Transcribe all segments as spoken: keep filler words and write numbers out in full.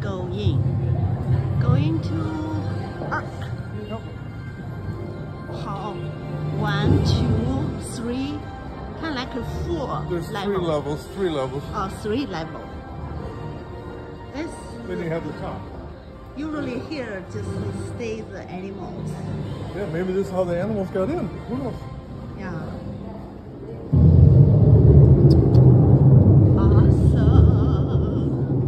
going. Going to Ark. How? One, two, three. Kind of like a four. There's level. three levels. Three levels. Oh, three level. This. Then you have the top. Usually here just stay the animals. Yeah, maybe this is how the animals got in. Who knows? Yeah. Awesome.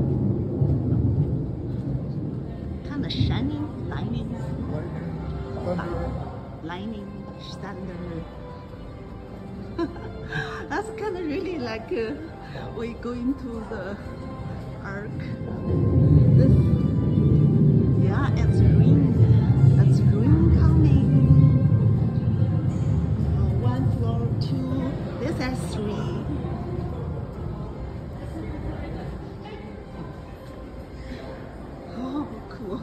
Kind of shining, lightning, Thunder. lightning, thunder. That's kind of really like uh, we go into the Ark. This, yeah, it's rain. It's rain coming. Uh, one floor, two. This is three. Oh, cool.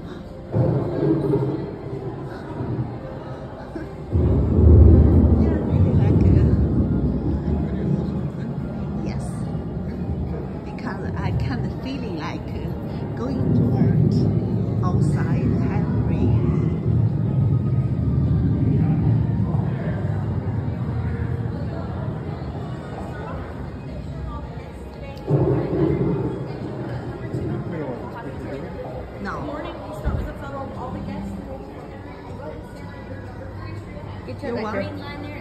I kind of feeling like uh, going to work outside have rain. No. Morning, we start with a photo of all the guests. Get your You want- green line there.